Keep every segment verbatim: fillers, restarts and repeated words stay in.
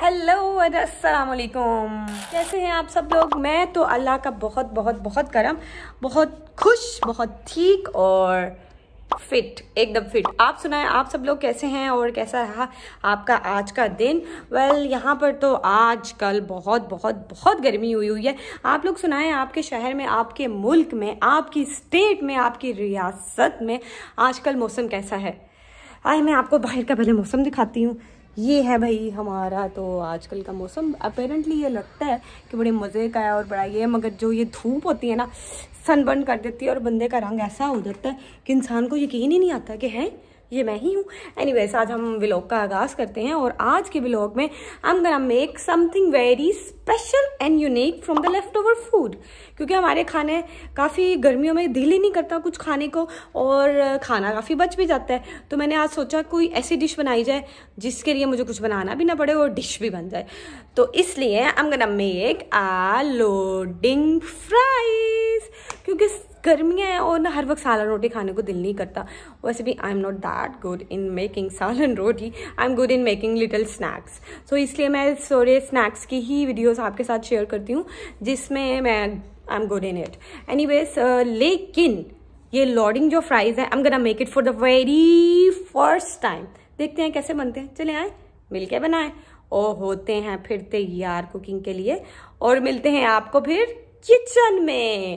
Hello अस्सलाम वालेकुम, कैसे हैं आप सब लोग। मैं तो अल्लाह का बहुत बहुत बहुत करम, बहुत खुश, बहुत ठीक और फिट, एकदम फिट। आप सुनाएं, आप सब लोग कैसे हैं और कैसा रहा आपका आज का दिन। वेल well, यहाँ पर तो आज कल बहुत बहुत बहुत गर्मी हुई हुई है। आप लोग सुनाएं, आपके शहर में, आपके मुल्क में, आपकी स्टेट में, आपकी रियासत में आजकल मौसम कैसा है। आए मैं आपको बाहर का पहले मौसम दिखाती हूँ। ये है भाई हमारा तो आजकल का मौसम। अपेरेंटली ये लगता है कि बड़े मज़े का है और बड़ा ये, मगर जो ये धूप होती है ना, सनबर्न कर देती है और बंदे का रंग ऐसा हो जाता है कि इंसान को यकीन ही नहीं आता कि है ये मैं ही हूँ। एनीवेज, आज हम व्लॉग का आगाज़ करते हैं और आज के व्लॉग में I am gonna make something very special and unique from the leftover food. क्योंकि हमारे खाने काफ़ी गर्मियों में दिल ही नहीं करता कुछ खाने को और खाना काफ़ी बच भी जाता है। तो मैंने आज सोचा कोई ऐसी डिश बनाई जाए जिसके लिए मुझे कुछ बनाना भी ना पड़े और डिश भी बन जाए। तो इसलिए I am gonna make a loading fries. क्योंकि गर्मियाँ हैं और ना हर वक्त सालन रोटी खाने को दिल नहीं करता। वैसे भी I am not that good in making salan roti, I am good in making little snacks. So इसलिए मैं सारे स्नैक्स की ही वीडियोस आपके साथ शेयर करती हूँ जिसमें मैं I am good in it. Anyways, लेकिन ये लोडिंग जो फ्राइज है, I am gonna make it for the very first time. देखते हैं कैसे बनते हैं। चले आए मिल के बनाएं और होते हैं फिर तैयार कुकिंग के लिए और मिलते हैं आपको फिर किचन में।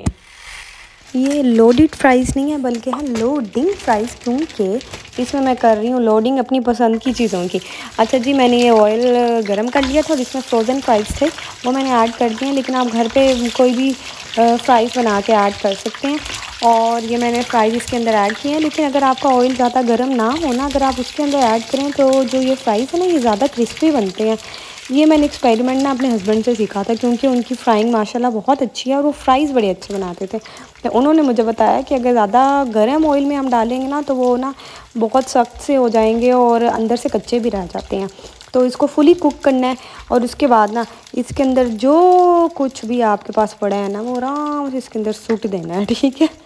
ये लोडेड फ्राइज़ नहीं है बल्कि है लोडिंग फ्राइज़, क्योंकि इसमें मैं कर रही हूँ लोडिंग अपनी पसंद की चीज़ों की। अच्छा जी, मैंने ये ऑयल गरम कर लिया था और इसमें फ्रोज़न फ्राइज़ थे वो मैंने ऐड कर दिए हैं, लेकिन आप घर पे कोई भी फ्राइज़ बना के ऐड कर सकते हैं। और ये मैंने फ्राइज़ इसके अंदर ऐड किए हैं, लेकिन अगर आपका ऑयल ज़्यादा गर्म ना हो ना, अगर आप उसके अंदर ऐड करें तो जो ये फ्राइज़ है ना, ये ज़्यादा क्रिस्पी बनते हैं। ये मैंने एक्सपेरिमेंट ना अपने हस्बैंड से सीखा था, क्योंकि उनकी फ्राइंग माशाल्लाह बहुत अच्छी है और वो फ्राइज़ बड़े अच्छे बनाते थे। तो उन्होंने मुझे बताया कि अगर ज़्यादा गर्म ऑयल में हम डालेंगे ना तो वो ना बहुत सख्त से हो जाएंगे और अंदर से कच्चे भी रह जाते हैं। तो इसको फुली कुक करना है और उसके बाद ना इसके अंदर जो कुछ भी आपके पास पड़ा है ना, वो आराम से इसके अंदर सूट देना है, ठीक है।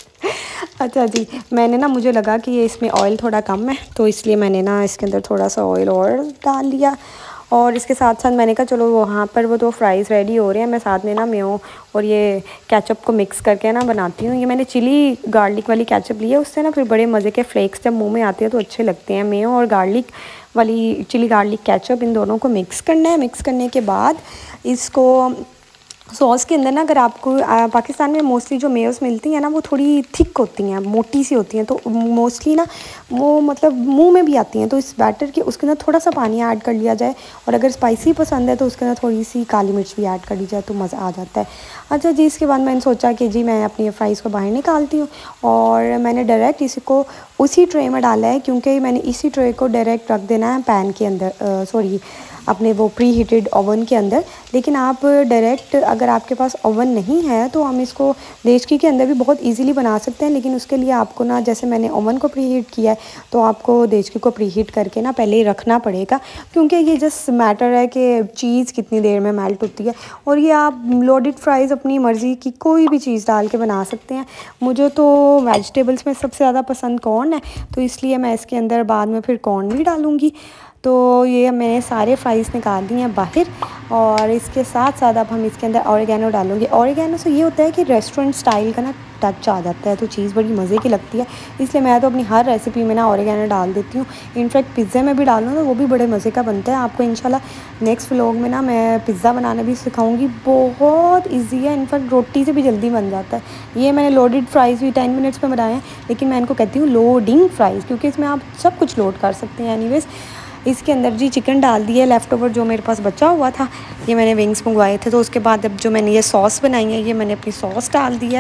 अच्छा जी, मैंने ना मुझे लगा कि ये इसमें ऑयल थोड़ा कम है तो इसलिए मैंने ना इसके अंदर थोड़ा सा ऑयल और डाल लिया। और इसके साथ साथ मैंने कहा चलो वहाँ पर वो तो फ्राइज़ रेडी हो रहे हैं, मैं साथ में ना मेयो और ये केचप को मिक्स करके ना बनाती हूँ। ये मैंने चिली गार्लिक वाली केचप ली है, उससे ना फिर बड़े मज़े के फ्लेक्स जब मुंह में आते हैं तो अच्छे लगते हैं। मेयो और गार्लिक वाली चिली गार्लिक केचप, इन दोनों को मिक्स करना है। मिक्स करने के बाद इसको सॉस के अंदर ना, अगर आपको आ, पाकिस्तान में मोस्टली जो मेयोस मिलती हैं ना वो थोड़ी थिक होती हैं, मोटी सी होती हैं, तो मोस्टली ना वो मतलब मुंह में भी आती हैं। तो इस बैटर के उसके अंदर थोड़ा सा पानी ऐड कर लिया जाए और अगर स्पाइसी पसंद है तो उसके अंदर थोड़ी सी काली मिर्च भी ऐड कर ली जाए तो मज़ा आ जाता है। अच्छा जी, इसके बाद मैंने सोचा कि जी मैं अपनी फ्राइज़ को बाहर निकालती हूँ और मैंने डायरेक्ट इसी को उसी ट्रे में डाला है, क्योंकि मैंने इसी ट्रे को डायरेक्ट रख देना है पैन के अंदर, सॉरी अपने वो प्री हीटेड ओवन के अंदर। लेकिन आप डायरेक्ट, अगर आपके पास ओवन नहीं है तो हम इसको देचकी के अंदर भी बहुत इजीली बना सकते हैं, लेकिन उसके लिए आपको ना, जैसे मैंने ओवन को प्री हीट किया है तो आपको देचकी को प्री हीट करके ना पहले ही रखना पड़ेगा, क्योंकि ये जस्ट मैटर है कि चीज़ कितनी देर में मेल्ट होती है। और ये आप लोडेड फ्राइज़ अपनी मर्ज़ी की कोई भी चीज़ डाल के बना सकते हैं। मुझे तो वेजिटेबल्स में सबसे ज़्यादा पसंद कॉर्न है, तो इसलिए मैं इसके अंदर बाद में फिर कॉर्न भी डालूँगी। तो ये मैंने सारे फ्राइज़ निकाल दिए हैं बाहर और इसके साथ साथ अब हम इसके अंदर ऑरिगेनो डालूंगी। ऑरिगेनो से ये होता है कि रेस्टोरेंट स्टाइल का ना टच आ जाता है, तो चीज़ बड़ी मज़े की लगती है, इसलिए मैं तो अपनी हर रेसिपी में ना ऑरिगेनो डाल देती हूँ। इनफैक्ट पिज़्ज़े में भी डालूँ तो वो भी बड़े मज़े का बनता है। आपको इंशाल्लाह नेक्स्ट व्लॉग में ना मैं पिज़्ज़ा बनाना भी सिखाऊंगी, बहुत ईजी है, इनफैक्ट रोटी से भी जल्दी बन जाता है। ये मैंने लोडेड फ्राइज़ भी टेन मिनट्स में बनाए हैं, लेकिन मैं इनको कहती हूँ लोडिंग फ्राइज़, क्योंकि इसमें आप सब कुछ लोड कर सकते हैं। एनीवेज, इसके अंदर जी चिकन डाल दिया लेफ़्ट ओवर जो मेरे पास बचा हुआ था, ये मैंने विंग्स मंगवाए थे। तो उसके बाद अब जो मैंने ये सॉस बनाई है, ये मैंने अपनी सॉस डाल दी है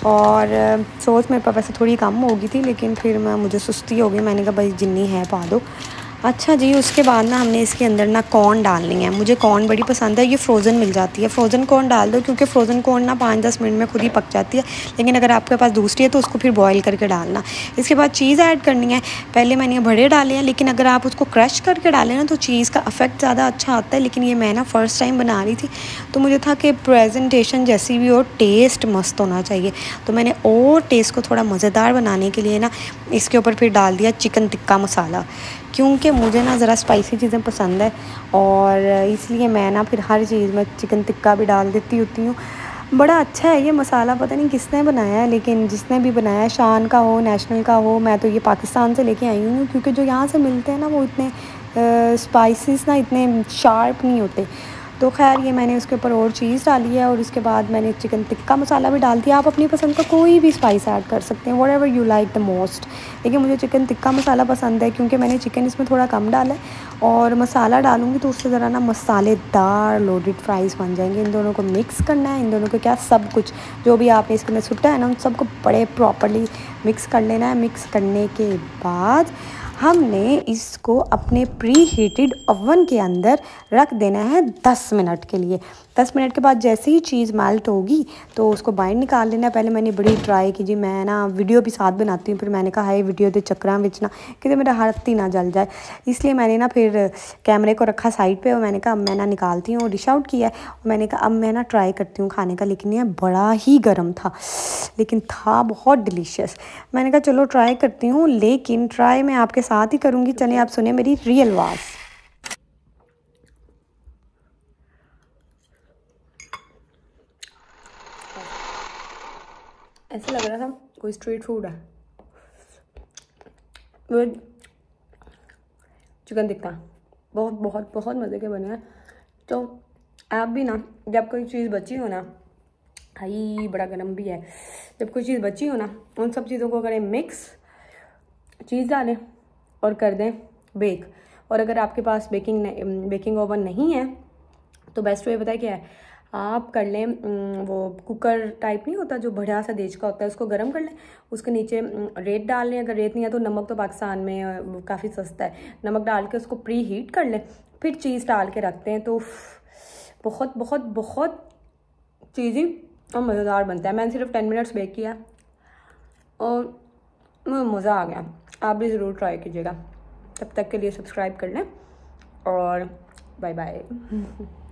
और सॉस मेरे पास वैसे थोड़ी कम हो गई थी, लेकिन फिर मैं मुझे सुस्ती हो गई, मैंने कहा भाई जितनी है पा दो। अच्छा जी, उसके बाद ना हमने इसके अंदर ना कॉर्न डालनी है। मुझे कॉर्न बड़ी पसंद है, ये फ्रोज़न मिल जाती है, फ्रोज़न कॉर्न डाल दो, क्योंकि फ्रोज़न कॉर्न ना पाँच दस मिनट में खुद ही पक जाती है। लेकिन अगर आपके पास दूसरी है तो उसको फिर बॉईल करके डालना। इसके बाद चीज़ ऐड करनी है। पहले मैंने ये बड़े डाले हैं, लेकिन अगर आप उसको क्रश करके डालें ना तो चीज़ का इफेक्ट ज़्यादा अच्छा आता है। लेकिन ये मैं ना फ़र्स्ट टाइम बना रही थी तो मुझे था कि प्रेजेंटेशन जैसी भी हो, टेस्ट मस्त होना चाहिए। तो मैंने और टेस्ट को थोड़ा मज़ेदार बनाने के लिए ना इसके ऊपर फिर डाल दिया चिकन टिक्का मसाला। क्योंकि मुझे ना ज़रा स्पाइसी चीज़ें पसंद है और इसलिए मैं ना फिर हर चीज़ में चिकन टिक्का भी डाल देती होती हूँ। बड़ा अच्छा है ये मसाला, पता नहीं किसने बनाया है, लेकिन जिसने भी बनाया, शान का हो, नेशनल का हो, मैं तो ये पाकिस्तान से लेके आई हूँ, क्योंकि जो यहाँ से मिलते हैं ना वो इतने स्पाइसेस ना इतने शार्प नहीं होते। तो खैर ये मैंने उसके ऊपर और चीज़ डाली है और उसके बाद मैंने चिकन टिक्का मसाला भी डाल दिया। आप अपनी पसंद का कोई भी स्पाइस ऐड कर सकते हैं, whatever you like the most. लेकिन मुझे चिकन टिक्का मसाला पसंद है क्योंकि मैंने चिकन इसमें थोड़ा कम डाला है और मसाला डालूँगी तो उससे ज़रा ना मसालेदार लोडेड फ्राइज़ बन जाएंगे। इन दोनों को मिक्स करना है, इन दोनों को क्या सब कुछ जो भी आपने इसके अंदर सुट्टा है ना उन सबको बड़े प्रॉपरली मिक्स कर लेना है। मिक्स करने के बाद हमने इसको अपने प्री हीटेड ओवन के अंदर रख देना है दस मिनट के लिए। दस मिनट के बाद जैसे ही चीज़ मेल्ट होगी तो उसको बाहर निकाल लेना है। पहले मैंने बड़ी ट्राई की जी, मैं ना वीडियो भी साथ बनाती हूँ, फिर मैंने कहा हाय वीडियो के चक्करां विच ना कि मेरा हाथ ही ना जल जाए, इसलिए मैंने ना फिर कैमरे को रखा साइड पे और मैंने कहा अब मैं ना निकालती हूँ। डिश आउट किया है और मैंने कहा अब मैं ना ट्राई करती हूँ खाने का। लेकिन ये बड़ा ही गर्म था, लेकिन था बहुत डिलीशियस। मैंने कहा चलो ट्राई करती हूँ, लेकिन ट्राई मैं आपके साथ ही करूँगी। चलिए आप सुने मेरी रियल आवाज़। ऐसा लग रहा था कोई स्ट्रीट फूड है। विद चिकन टिक्का बहुत बहुत बहुत मज़े के बने हैं। तो आप भी ना जब कोई चीज़ बची हो ना, हाई बड़ा गर्म भी है, जब कोई चीज़ बची हो ना उन सब चीज़ों को करें मिक्स, चीज़ डालें और कर दें बेक। और अगर आपके पास बेकिंग बेकिंग ओवन नहीं है तो बेस्ट वे बताए क्या है, आप कर लें वो कुकर टाइप नहीं होता जो बढ़िया सा देश का होता है, उसको गर्म कर लें, उसके नीचे रेत डाल लें। अगर रेत नहीं है तो नमक तो पाकिस्तान में काफ़ी सस्ता है, नमक डाल के उसको प्री हीट कर लें, फिर चीज़ डाल के रखते हैं तो बहुत बहुत बहुत चीज़ी और मज़ेदार बनता है। मैंने सिर्फ टेन मिनट्स बेक किया और मज़ा आ गया। आप भी ज़रूर ट्राई कीजिएगा। तब तक के लिए सब्सक्राइब कर लें और बाय बाय।